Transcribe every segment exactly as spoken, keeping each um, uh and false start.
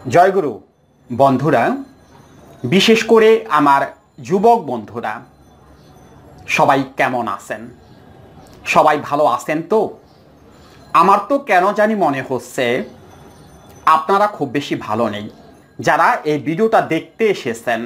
জয়গুরু বন্ধুরা, বিশেষ করে আমার যুবক বন্ধুরা সবাই কেমন আছেন? সবাই ভালো আছেন তো? আমার তো কেন জানি মনে হচ্ছে আপনারা খুব বেশি ভালো নেই। যারা এই ভিডিওটা দেখতে এসেছেন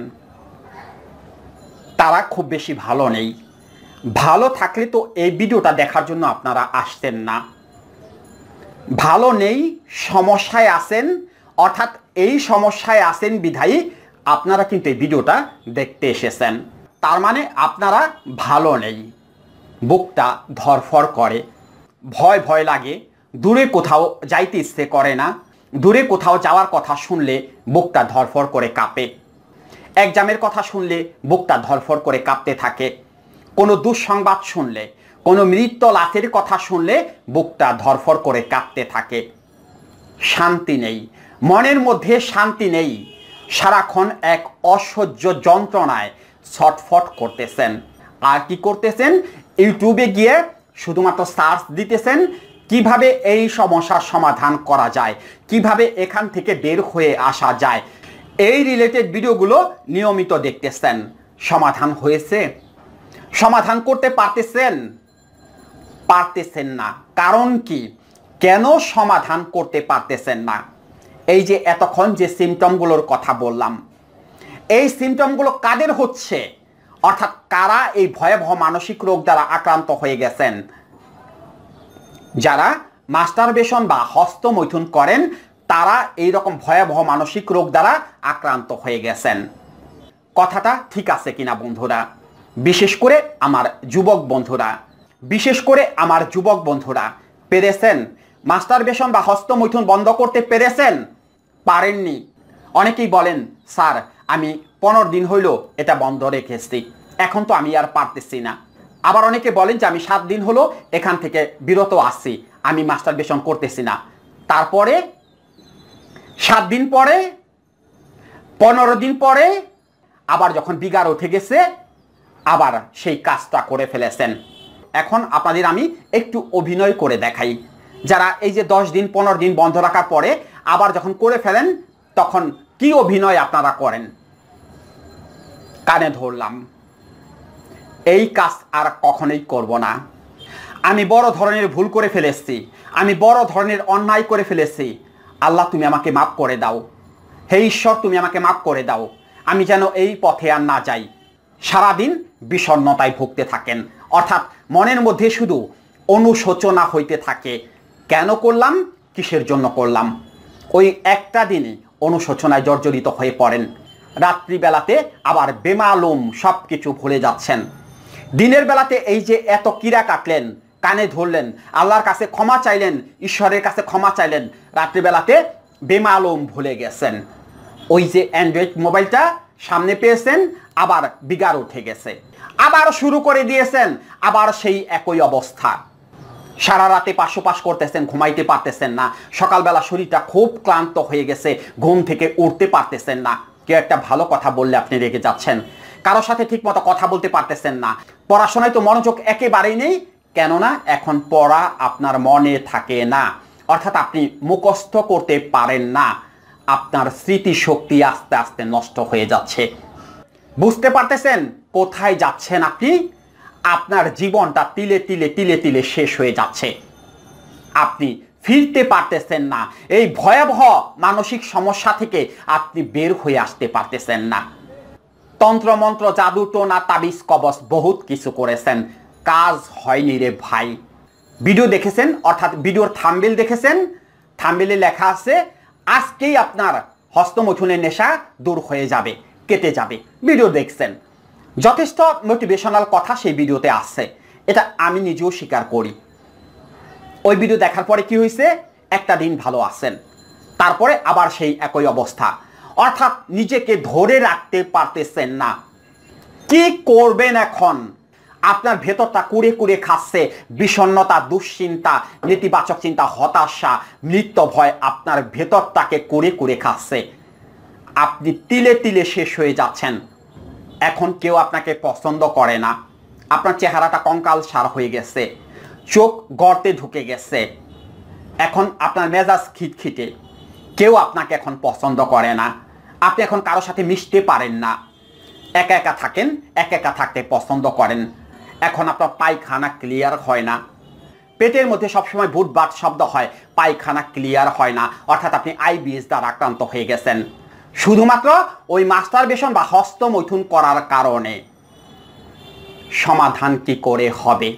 তারা খুব বেশি ভালো নেই। ভালো থাকলে তো এই ভিডিওটা দেখার জন্য আপনারা আসতেন না। ভালো নেই, সমস্যায় আছেন, অর্থাৎ এই সমস্যায় আছেন বিধায়ী আপনারা কিন্তু এই ভিডিওটা দেখতে এসেছেন। তার মানে আপনারা ভালো নেই। বুকটা ধরফর করে, ভয় ভয় লাগে, দূরে কোথাও যাইতে ইচ্ছে করে না। দূরে কোথাও যাওয়ার কথা শুনলে বুকটা ধরফর করে কাঁপে। এক্সামের কথা শুনলে বুকটা ধরফর করে কাঁপতে থাকে। কোনো দুঃসংবাদ শুনলে, কোনো মৃত্যু লাশের কথা শুনলে বুকটা ধরফর করে কাঁপতে থাকে। শান্তি নেই, মনের মধ্যে শান্তি নেই। সারাক্ষণ এক অসহ্য যন্ত্রণায় ছটফট করতেছেন। আর কি করতেছেন? ইউটিউবে গিয়ে শুধুমাত্র সার্চ দিতেছেন কিভাবে এই সমস্যার সমাধান করা যায়, কিভাবে এখান থেকে বের হয়ে আসা যায়। এই রিলেটেড ভিডিওগুলো নিয়মিত দেখতেছেন। সমাধান হয়েছে? সমাধান করতে পারতেছেন? পারতেছেন না। কারণ কি? কেন সমাধান করতে পারতেছেন না? এই যে এতক্ষণ যে সিমটমগুলোর কথা বললাম, এই সিমটমগুলো কাদের হচ্ছে? অর্থাৎ কারা এই ভয়াবহ মানসিক রোগ দ্বারা আক্রান্ত হয়ে গেছেন? যারা মাস্টারবেশন বা হস্তমৈথুন করেন তারা এই রকম ভয়াবহ মানসিক রোগ দ্বারা আক্রান্ত হয়ে গেছেন। কথাটা ঠিক আছে কিনা বন্ধুরা? বিশেষ করে আমার যুবক বন্ধুরা, বিশেষ করে আমার যুবক বন্ধুরা পেরেছেন? মাস্টারবেশন বা হস্তমৈথুন বন্ধ করতে পেরেছেন? পারেননি। অনেকেই বলেন, স্যার আমি পনেরো দিন হইল এটা বন্ধ রেখেছি, এখন তো আমি আর পারতেছি না। আবার অনেকে বলেন যে আমি সাত দিন হলো এখান থেকে বিরত আসছি, আমি মাস্টারবেশন করতেছি না। তারপরে সাত দিন পরে, পনেরো দিন পরে আবার যখন বিগার উঠে গেছে আবার সেই কাজটা করে ফেলেছেন। এখন আপনাদের আমি একটু অভিনয় করে দেখাই। যারা এই যে দশ দিন পনেরো দিন বন্ধ রাখার পরে আবার যখন করে ফেলেন তখন কি অভিনয় আপনারা করেন। কানে ধরলাম, এই কাজ আর কখনোই করব না। আমি বড় ধরনের ভুল করে ফেলেছি, আমি বড় ধরনের অন্যায় করে ফেলেছি। আল্লাহ তুমি আমাকে মাফ করে দাও, হে ঈশ্বর তুমি আমাকে মাফ করে দাও, আমি যেন এই পথে আর না যাই। সারাদিন বিষণ্ণতায় ভুগতে থাকেন, অর্থাৎ মনের মধ্যে শুধু অনুশোচনা হইতে থাকে। কেন করলাম, কিসের জন্য করলাম, ওই একটা দিনই অনুশোচনায় জর্জরিত হয়ে পড়েন। রাত্রিবেলাতে আবার বেমালুম সব কিছু ভুলে যাচ্ছেন। দিনের বেলাতে এই যে এত কিরা কাটলেন, কানে ধরলেন, আল্লাহর কাছে ক্ষমা চাইলেন, ঈশ্বরের কাছে ক্ষমা চাইলেন, রাত্রিবেলাতে বেমালুম ভুলে গেছেন। ওই যে অ্যান্ড্রয়েড মোবাইলটা সামনে পেয়েছেন, আবার বিগার উঠে গেছে, আবার শুরু করে দিয়েছেন, আবার সেই একই অবস্থা। সারা রাতে পাশোপাশ করতেছেন, ঘুমাইতে পারতেছেন না। সকালবেলা শরীরটা খুব ক্লান্ত হয়ে গেছে, ঘুম থেকে উঠতে পারতেছেন না। কেউ একটা ভালো কথা বললে আপনি রেগে যাচ্ছেন, কারোর সাথে ঠিক মতো কথা বলতে পারতেছেন না। পড়াশোনায় তো মনোযোগ একেবারেই নেই, কেননা এখন পড়া আপনার মনে থাকে না, অর্থাৎ আপনি মুখস্থ করতে পারেন না। আপনার স্মৃতিশক্তি আস্তে আস্তে নষ্ট হয়ে যাচ্ছে। বুঝতে পারতেছেন কোথায় যাচ্ছেন আপনি? আপনার জীবনটা তিলে তিলে তিলে তিলে শেষ হয়ে যাচ্ছে। আপনি ফিরতে পারতেছেন না। এই ভয়াবহ মানসিক সমস্যা থেকে আপনি বের হয়ে আসতে পারতেছেন না। তন্ত্রমন্ত্র, জাদু টোনা, তাবিজ কবচ বহুত কিছু করেছেন, কাজ হয়নি রে ভাই। ভিডিও দেখেছেন, অর্থাৎ ভিডিওর থাম্বনেল দেখেছেন, থাম্বনেলে লেখা আছে আজকেই আপনার হস্তমৈথুনের নেশা দূর হয়ে যাবে, কেটে যাবে। ভিডিও দেখছেন, যথেষ্ট মোটিভেশনাল কথা সেই ভিডিওতে আছে, এটা আমি নিজেও স্বীকার করি। ওই ভিডিও দেখার পরে কি হয়েছে? একটা দিন ভালো আছেন, তারপরে আবার সেই একই অবস্থা, অর্থাৎ নিজেকে ধরে রাখতে পারতেছেন না। কি করবেন এখন? আপনার ভেতরটা কুড়ে কুড়ে খাচ্ছে বিষণ্ণতা, দুশ্চিন্তা, নেতিবাচক চিন্তা, হতাশা, মৃত্যু ভয় আপনার ভেতরটাকে কুড়ে কুড়ে খাচ্ছে। আপনি তিলে তিলে শেষ হয়ে যাচ্ছেন। এখন কেউ আপনাকে পছন্দ করে না, আপনার চেহারাটা কঙ্কাল সার হয়ে গেছে, চোখ গর্তে ঢুকে গেছে, এখন আপনার মেজাজ খিটখিটে, কেউ আপনাকে এখন পছন্দ করে না, আপনি এখন কারোর সাথে মিশতে পারেন না, একা একা থাকেন, একা একা থাকতে পছন্দ করেন। এখন আপনার পায়খানা ক্লিয়ার হয় না, পেটের মধ্যে সবসময় বুটবাট শব্দ হয়, পায়খানা ক্লিয়ার হয় না, অর্থাৎ আপনি আইবিএস দ্বারা আক্রান্ত হয়ে গেছেন শুধুমাত্র ওই মাস্টারবেশন বা হস্তমৈথুন করার কারণে। সমাধান কি করে হবে?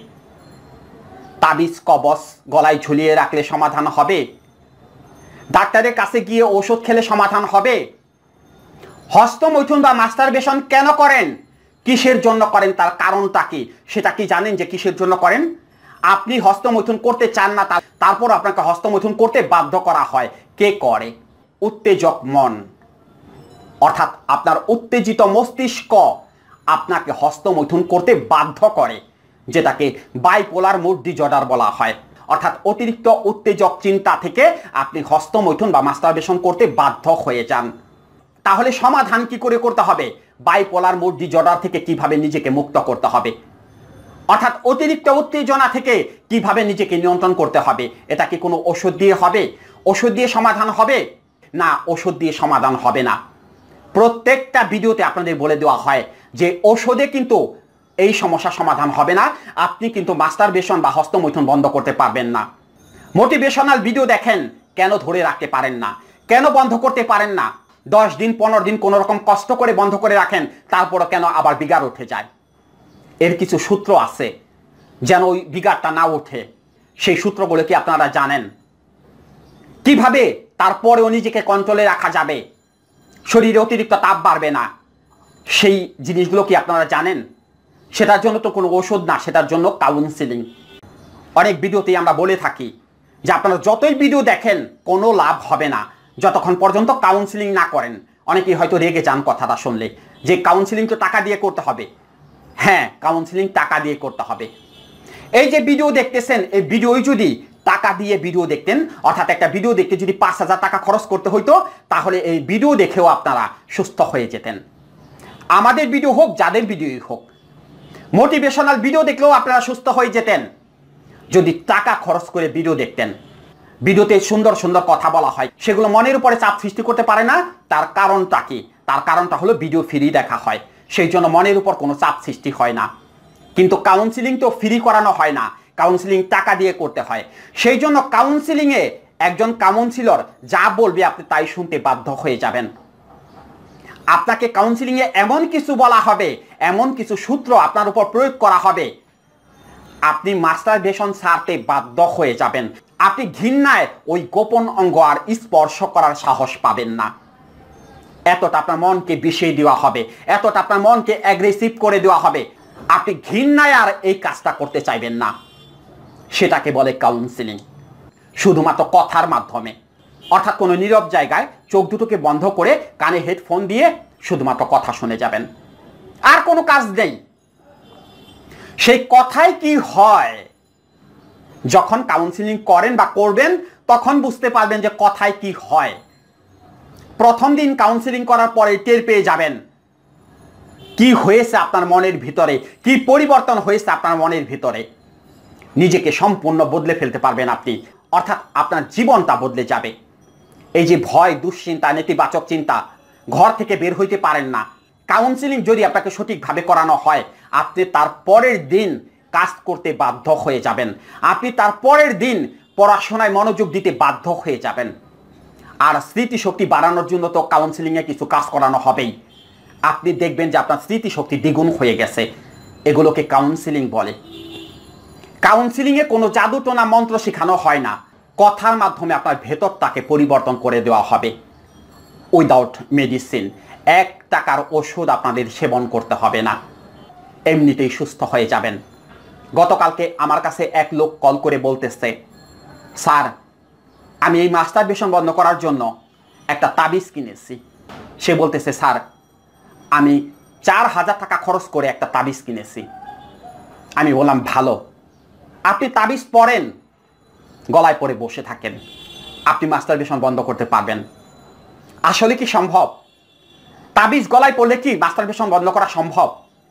তাবিজ কবচ গলায় ঝুলিয়ে রাখলে সমাধান হবে? ডাক্তারের কাছে গিয়ে ওষুধ খেলে সমাধান হবে? হস্তমৈথুন বা মাস্টারবেশন কেন করেন, কিসের জন্য করেন, তার কারণটা কি সেটা কি জানেন যে কিসের জন্য করেন? আপনি হস্তমৈথুন করতে চান না, তারপর আপনাকে হস্তমৈথুন করতে বাধ্য করা হয়। কে করে? উত্তেজক মন, অর্থাৎ আপনার উত্তেজিত মস্তিষ্ক আপনাকে হস্তমৈথুন করতে বাধ্য করে, যেটাকে বাইপোলার মুড ডিসঅর্ডার বলা হয়। অর্থাৎ অতিরিক্ত উত্তেজক চিন্তা থেকে আপনি হস্তমৈথুন বা মাস্টারবেশন করতে বাধ্য হয়ে যান। তাহলে সমাধান কি করে করতে হবে? বাইপোলার মুড ডিসঅর্ডার থেকে কিভাবে নিজেকে মুক্ত করতে হবে, অর্থাৎ অতিরিক্ত উত্তেজনা থেকে কিভাবে নিজেকে নিয়ন্ত্রণ করতে হবে। এটা কি কোনো ওষুধ দিয়ে হবে? ওষুধ দিয়ে সমাধান হবে না, ওষুধ দিয়ে সমাধান হবে না। প্রত্যেকটা ভিডিওতে আপনাদের বলে দেওয়া হয় যে ওষুধে কিন্তু এই সমস্যা সমাধান হবে না, আপনি কিন্তু মাস্টারবেশন বা হস্তমৈথুন বন্ধ করতে পারবেন না। মোটিভেশনাল ভিডিও দেখেন, কেন ধরে রাখতে পারেন না, কেন বন্ধ করতে পারেন না? দশ দিন পনেরো দিন কোনো রকম কষ্ট করে বন্ধ করে রাখেন, তারপরও কেন আবার বিগার উঠে যায়? এর কিছু সূত্র আছে যেন ওই বিগারটা না ওঠে। সেই সূত্রগুলো কি আপনারা জানেন? কিভাবে তারপরেও নিজেকে কন্ট্রোলে রাখা যাবে, শরীরে অতিরিক্ত তাপ বাড়বে না, সেই জিনিসগুলো কি আপনারা জানেন? সেটার জন্য তো কোনো ওষুধ না, সেটার জন্য কাউন্সিলিং। অনেক ভিডিওতেই আমরা বলে থাকি যে আপনারা যতই ভিডিও দেখেন কোনো লাভ হবে না যতক্ষণ পর্যন্ত কাউন্সিলিং না করেন। অনেকেই হয়তো রেগে যান কথাটা শুনলে, যে কাউন্সিলিং তো টাকা দিয়ে করতে হবে। হ্যাঁ, কাউন্সিলিং টাকা দিয়ে করতে হবে। এই যে ভিডিও দেখতেছেন, এই ভিডিওই যদি টাকা দিয়ে ভিডিও দেখতেন, অর্থাৎ একটা ভিডিও দেখতে যদি পাঁচ হাজার টাকা খরচ করতে হইতো, তাহলে এই ভিডিও দেখেও আপনারা সুস্থ হয়ে যেতেন। আমাদের ভিডিও হোক, যাদের ভিডিওই হোক, মোটিভেশনাল ভিডিও দেখলেও আপনারা সুস্থ হয়ে যেতেন যদি টাকা খরচ করে ভিডিও দেখতেন। ভিডিওতে সুন্দর সুন্দর কথা বলা হয়, সেগুলো মনের উপরে চাপ সৃষ্টি করতে পারে না। তার কারণটা কি? তার কারণটা হলো ভিডিও ফ্রি দেখা হয়, সেই জন্য মনের উপর কোনো চাপ সৃষ্টি হয় না। কিন্তু কাউন্সিলিং তো ফ্রি করানো হয় না, কাউন্সিলিং টাকা দিয়ে করতে হয়। সেই জন্য কাউন্সিলিংয়ে একজন কাউন্সিলর যা বলবে আপনি তাই শুনতে বাধ্য হয়ে যাবেন। আপনাকে কাউন্সিলিংয়ে এমন কিছু বলা হবে, এমন কিছু সূত্র আপনার উপর প্রয়োগ করা হবে, আপনি মাস্টারবেশন ছাড়তে বাধ্য হয়ে যাবেন। আপনি ঘৃণায় ওই গোপন অঙ্গ আর স্পর্শ করার সাহস পাবেন না। এতটা আপনার মনকে বিষিয়ে দেওয়া হবে, এতটা আপনার মনকে অ্যাগ্রেসিভ করে দেওয়া হবে, আপনি ঘৃণায় আর এই কাজটা করতে চাইবেন না। সেটাকে বলে কাউন্সিলিং, শুধুমাত্র কথার মাধ্যমে। অর্থাৎ কোনো নীরব জায়গায় চোখ দুটোকে বন্ধ করে কানে হেডফোন দিয়ে শুধুমাত্র কথা শুনে যাবেন, আর কোনো কাজ নেই। সেই কথায় কি হয়, যখন কাউন্সিলিং করেন বা করবেন তখন বুঝতে পারবেন যে কথায় কি হয়। প্রথম দিন কাউন্সিলিং করার পরে টের পেয়ে যাবেন কি হয়েছে আপনার মনের ভিতরে, কি পরিবর্তন হয়েছে আপনার মনের ভিতরে। নিজেকে সম্পূর্ণ বদলে ফেলতে পারবেন আপনি, অর্থাৎ আপনার জীবনটা বদলে যাবে। এই যে ভয়, দুশ্চিন্তা, নেতিবাচক চিন্তা, ঘর থেকে বের হইতে পারেন না, কাউন্সিলিং যদি আপনাকে সঠিকভাবে করানো হয়, আপনি তার পরের দিন কাজ করতে বাধ্য হয়ে যাবেন। আপনি তার পরের দিন পড়াশোনায় মনোযোগ দিতে বাধ্য হয়ে যাবেন। আর স্মৃতিশক্তি বাড়ানোর জন্য তো কাউন্সিলিংয়ে কিছু কাজ করানো হবেই। আপনি দেখবেন যে আপনার স্মৃতিশক্তি দ্বিগুণ হয়ে গেছে। এগুলোকে কাউন্সিলিং বলে। কাউন্সিলিংয়ে কোনো জাদুটোনা মন্ত্র শেখানো হয় না, কথার মাধ্যমে আপনার ভেতরটাকে পরিবর্তন করে দেওয়া হবে উইদাউট মেডিসিন। এক টাকার ওষুধ আপনাদের সেবন করতে হবে না, এমনিতেই সুস্থ হয়ে যাবেন। গতকালকে আমার কাছে এক লোক কল করে বলতেছে, স্যার আমি এই মাস্টারবেশন বন্ধ করার জন্য একটা তাবিজ কিনেছি। সে বলতেছে, স্যার আমি চার হাজার টাকা খরচ করে একটা তাবিজ কিনেছি। আমি বললাম, ভালো, আপনি তাবিজ পড়েন, গলায় পরে বসে থাকেন, আপনি মাস্টারবেশন বন্ধ করতে পারবেন। আসলে কি সম্ভব? তাবিজ গলায় পড়লে কি মাস্টারবেশন বন্ধ করা সম্ভব?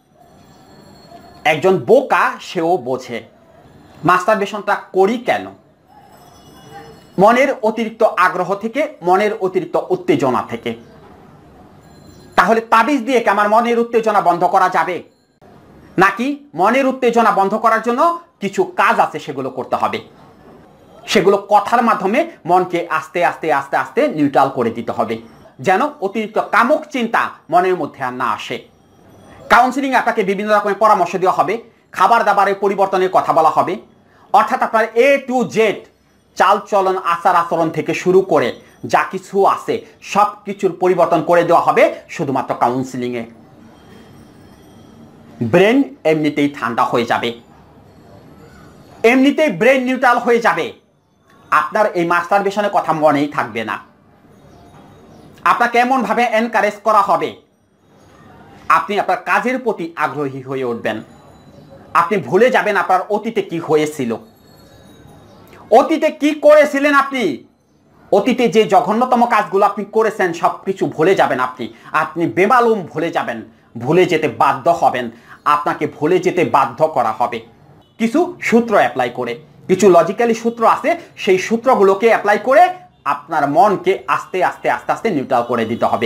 একজন বোকা সেও বোঝে। মাস্টারবেশনটা করি কেন? মনের অতিরিক্ত আগ্রহ থেকে, মনের অতিরিক্ত উত্তেজনা থেকে। তাহলে তাবিজ দিয়ে কি আমার মনের উত্তেজনা বন্ধ করা যাবে? নাকি মনের উত্তেজনা বন্ধ করার জন্য কিছু কাজ আছে, সেগুলো করতে হবে। সেগুলো কথার মাধ্যমে মনকে আস্তে আস্তে আস্তে আস্তে নিউট্রাল করে দিতে হবে, যেন অতিরিক্ত কামুক চিন্তা মনের মধ্যে আর না আসে। কাউন্সিলিং আপনাকে বিভিন্ন রকমের পরামর্শ দেওয়া হবে, খাবার দাবারের পরিবর্তনের কথা বলা হবে, অর্থাৎ আপনার এ টু জেড চাল চলন, আচার আচরণ থেকে শুরু করে যা কিছু আছে সব কিছুর পরিবর্তন করে দেওয়া হবে শুধুমাত্র কাউন্সিলিংয়ে। ব্রেন এমনিতেই ঠান্ডা হয়ে যাবে, এমনিতেই ব্রেন নিউট্রাল হয়ে যাবে। আপনার এই মাস্টারবেশনের কথা মনেই থাকবে না। আপনাকে এমনভাবে এনকারেজ করা হবে, আপনি আপনার কাজের প্রতি আগ্রহী হয়ে উঠবেন। আপনি ভুলে যাবেন আপনার অতীতে কি হয়েছিল, অতীতে কি করেছিলেন আপনি, অতীতে যে জঘন্যতম কাজগুলো আপনি করেছেন সব কিছু ভুলে যাবেন। আপনি আপনি বেমালুম ভুলে যাবেন, ভুলে যেতে বাধ্য হবেন। আপনাকে ভুলে যেতে বাধ্য করা হবে কিছু সূত্র অ্যাপ্লাই করে, কিছু লজিক্যালি সূত্র আছে, সেই সূত্রগুলোকে অ্যাপ্লাই করে আপনার মনকে আস্তে আস্তে আস্তে আস্তে নিউট্রাল করে দিতে হবে।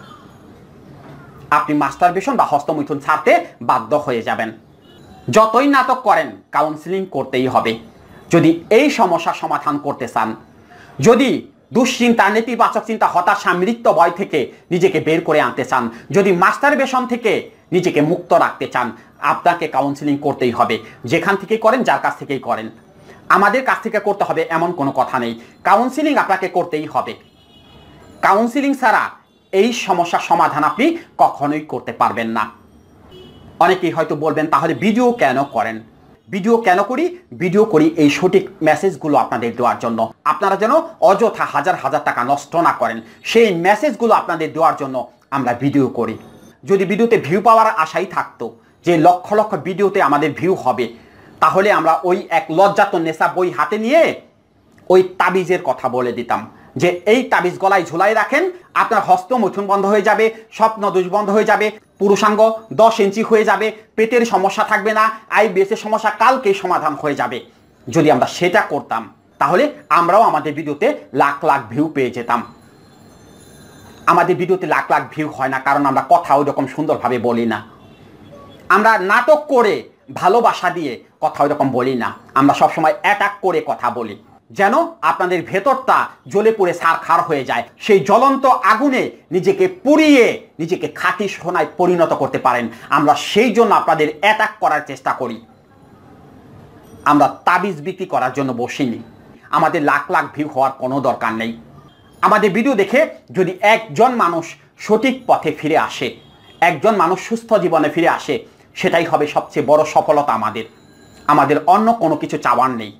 আপনি মাস্টারবেশন বা হস্তমৈথুন ছাড়তে বাধ্য হয়ে যাবেন। যতই নাটক করেন, কাউন্সিলিং করতেই হবে যদি এই সমস্যার সমাধান করতে চান। যদি দুশ্চিন্তা, নেতিবাচক চিন্তা, হতাশা, মৃত্যু ভয় থেকে নিজেকে বের করে আনতে চান, যদি মাস্টারবেশন থেকে নিজেকে মুক্ত রাখতে চান, আপনাকে কাউন্সিলিং করতেই হবে। যেখান থেকে করেন, যার কাছ থেকেই করেন, আমাদের কাছ থেকে করতে হবে এমন কোনো কথা নেই। কাউন্সিলিং আপনাকে করতেই হবে। কাউন্সিলিং ছাড়া এই সমস্যার সমাধান আপনি কখনোই করতে পারবেন না। অনেকেই হয়তো বলবেন, তাহলে ভিডিও কেন করেন? ভিডিও কেন করি? ভিডিও করি এই সঠিক মেসেজগুলো আপনাদের দেওয়ার জন্য। আপনারা যেন অযথা হাজার হাজার টাকা নষ্ট না করেন, সেই মেসেজগুলো আপনাদের দেওয়ার জন্য আমরা ভিডিও করি। যদি ভিডিওতে ভিউ পাওয়ার আশাই থাকতো যে লক্ষ লক্ষ ভিডিওতে আমাদের ভিউ হবে, তাহলে আমরা ওই এক লজ্জাত নেশা বই হাতে নিয়ে ওই তাবিজের কথা বলে দিতাম যে এই তাবিজ গলায় ঝুলাই রাখেন, আপনার হস্তমৈথুন বন্ধ হয়ে যাবে, স্বপ্ন দোষ বন্ধ হয়ে যাবে, পুরুষাঙ্গ দশ ইঞ্চি হয়ে যাবে, পেটের সমস্যা থাকবে না, আইবিএসের সমস্যা কালকেই সমাধান হয়ে যাবে। যদি আমরা সেটা করতাম, তাহলে আমরাও আমাদের ভিডিওতে লাখ লাখ ভিউ পেয়ে যেতাম। আমাদের ভিডিওতে লাখ লাখ ভিউ হয় না, কারণ আমরা কথা ওই রকম সুন্দরভাবে বলি না। আমরা নাটক করে, ভালোবাসা দিয়ে কথা ওই রকম বলি না। আমরা সবসময় অ্যাটাক করে কথা বলি, যেন আপনাদের ভেতরটা জ্বলে পুড়ে ছারখার হয়ে যায়। সেই জ্বলন্ত আগুনে নিজেকে পুড়িয়ে নিজেকে খাঁটি সোনায় পরিণত করতে পারেন। আমরা সেই জন্য আপনাদের অ্যাটাক করার চেষ্টা করি। আমরা তাবিজ বিক্রি করার জন্য বসিনি। আমাদের লাখ লাখ ভিউ হওয়ার কোনো দরকার নেই। আমাদের ভিডিও দেখে যদি একজন মানুষ সঠিক পথে ফিরে আসে, একজন মানুষ সুস্থ জীবনে ফিরে আসে, সেটাই হবে সবচেয়ে বড় সফলতা আমাদের। আমাদের অন্য কোনো কিছু চাওয়ার নেই।